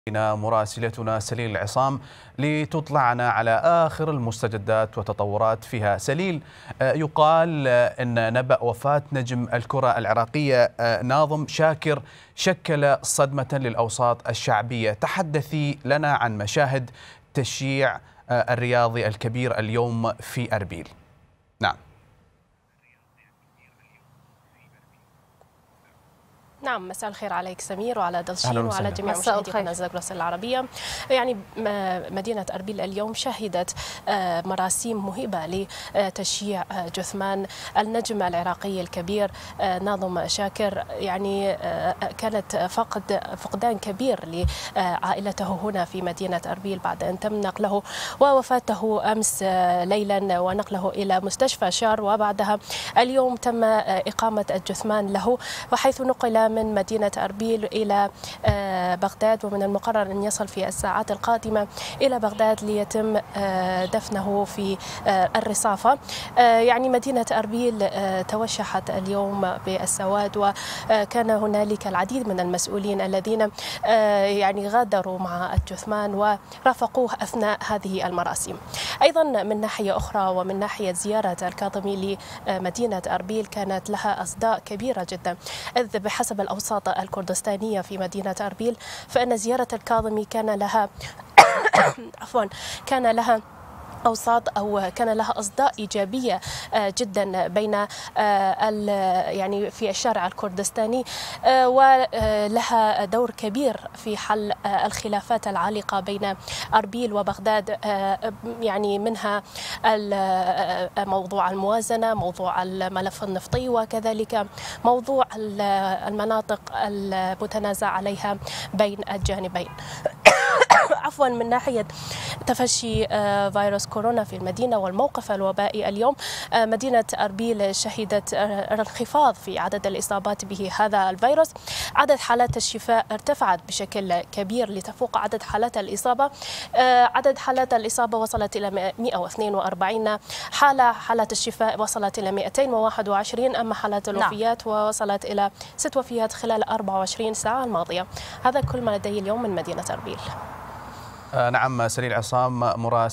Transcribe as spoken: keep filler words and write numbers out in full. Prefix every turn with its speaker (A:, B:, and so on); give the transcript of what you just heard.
A: مراسلتنا سليل العصام لتطلعنا على آخر المستجدات وتطورات فيها. سليل، يقال أن نبأ وفاة نجم الكرة العراقية ناظم شاكر شكل صدمة للأوساط الشعبية. تحدثي لنا عن مشاهد تشييع الرياضي الكبير اليوم في أربيل. نعم.
B: نعم، مساء الخير عليك سمير وعلى دلشين وعلى جميع مشاهدي قناة زاغروس العربية. يعني مدينة أربيل اليوم شهدت مراسيم مهيبة لتشييع جثمان النجم العراقي الكبير ناظم شاكر. يعني كانت فقد فقدان كبير لعائلته هنا في مدينة أربيل بعد أن تم نقله ووفاته أمس ليلا ونقله إلى مستشفى شار، وبعدها اليوم تم إقامة الجثمان له، وحيث نقل من مدينة أربيل إلى بغداد، ومن المقرر أن يصل في الساعات القادمة إلى بغداد ليتم دفنه في الرصافة. يعني مدينة أربيل توشحت اليوم بالسواد، وكان هنالك العديد من المسؤولين الذين يعني غادروا مع الجثمان ورافقوه أثناء هذه المراسم. أيضا من ناحية أخرى ومن ناحية زيارة الكاظمي لمدينة أربيل كانت لها أصداء كبيرة جدا، إذ بحسب الأوساط الكردستانية في مدينة أربيل فإن زيارة الكاظمي كان لها عفوا كان لها أوساط أو كان لها أصداء إيجابية جدا بين يعني في الشارع الكردستاني، ولها دور كبير في حل الخلافات العالقة بين أربيل وبغداد، يعني منها موضوع الموازنة، موضوع الملف النفطي، وكذلك موضوع المناطق المتنازع عليها بين الجانبين. عفوا من ناحية تفشي فيروس كورونا في المدينة والموقف الوبائي اليوم، مدينة أربيل شهدت انخفاض في عدد الإصابات به هذا الفيروس. عدد حالات الشفاء ارتفعت بشكل كبير لتفوق عدد حالات الإصابة. عدد حالات الإصابة وصلت إلى مئة واثنين وأربعين حالة، حالات الشفاء وصلت إلى مئتين وواحد وعشرين، أما حالات الوفيات وصلت إلى ست وفيات خلال أربع وعشرين ساعة الماضية. هذا كل ما لدي اليوم من مدينة أربيل.
A: نعم، سليل عصام مراسل